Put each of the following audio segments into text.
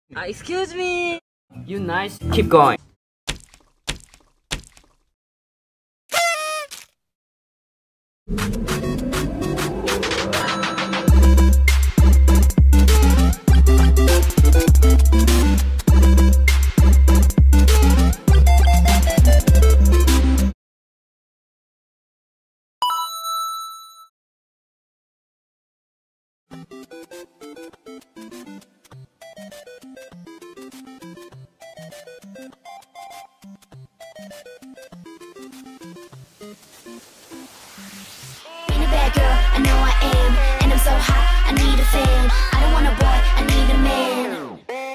Excuse me. You nice. Keep going. Bad girl, I know I am, and I'm so hot, I need a fan. I don't want a boy, I need a man.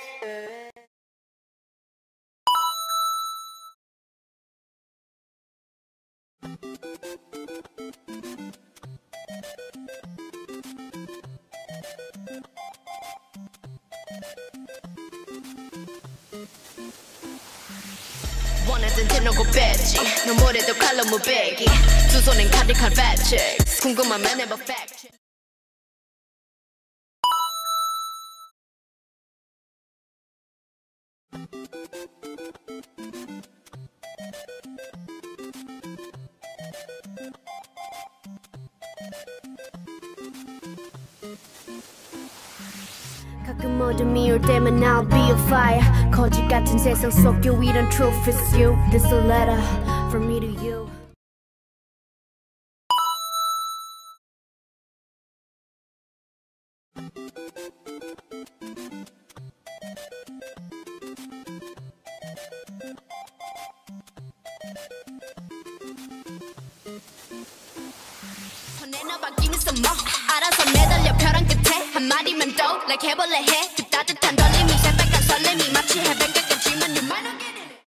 원하던 대놓고 뺐지 너무래도 칼로 무배기 두 손엔 가득한 fat checks 궁금하면 해봐 fact check 가끔 어둠이 올 때만 I'll be a fire 거짓 같은 세상 속 유일한 truth is you. This a letter from me to you. 내놔봐 give me some more 알아서 매달려 벼랑 끝에 한마디만 더 like 해볼래 해 그 따뜻한 떨림이 새빨간 설렘이 마치 해변 가깝지만 you might not get it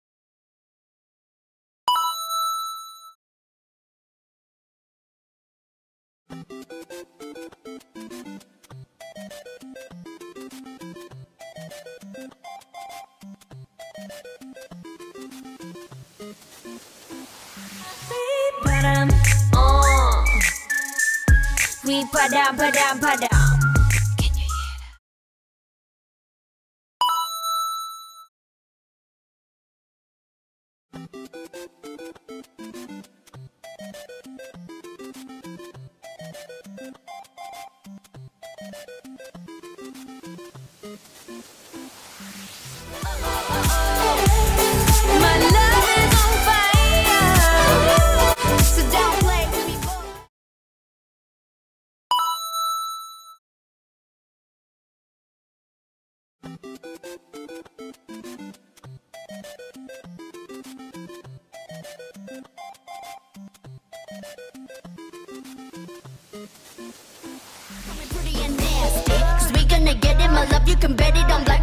바람 위 바람 바람 바람. Can you hear that? My love is on fire so don't play with me boy Pretty and nasty, 'cause we gonna get it, my love, you can bet it on black.